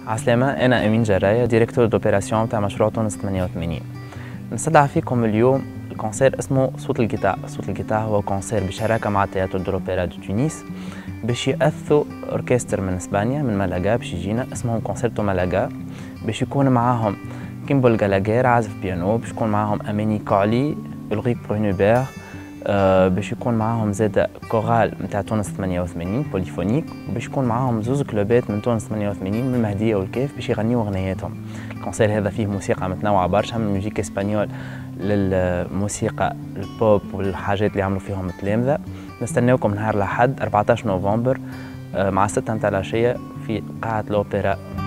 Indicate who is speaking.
Speaker 1: عسلامة، أنا أمين جراية ديريكتور دوبيراسيون تاع مشروع تونس 88. نستدعى فيكم اليوم الكونسير اسمه صوت الجيتار. صوت الجيتار هو كونسير بشراكة مع تياترو دو لوبيرا دو تونس باش يأثوا أوركستر من إسبانيا من مالاغا باش يجينا اسمهم كونسيرتو مالاغا، باش يكون معاهم كيمبول جالاغير عازف بيانو، باش يكون معاهم أماني كولي ألغيك برونوبير، باش يكون معاهم زاد كورال نتاع تونس 88 بوليفونيك، وباش يكون معاهم زوز كلوبات من تونس 88 من المهدية والكيف باش يغنيوا أغنياتهم. الكونسير هذا فيه موسيقى متنوعة برشا من الموسيقى اسبانيول للموسيقى البوب والحاجات اللي عملوا فيهم التلامذة. نستناوكم نهار الأحد 14 نوفمبر مع 6 متاع العشية في قاعة الأوبرا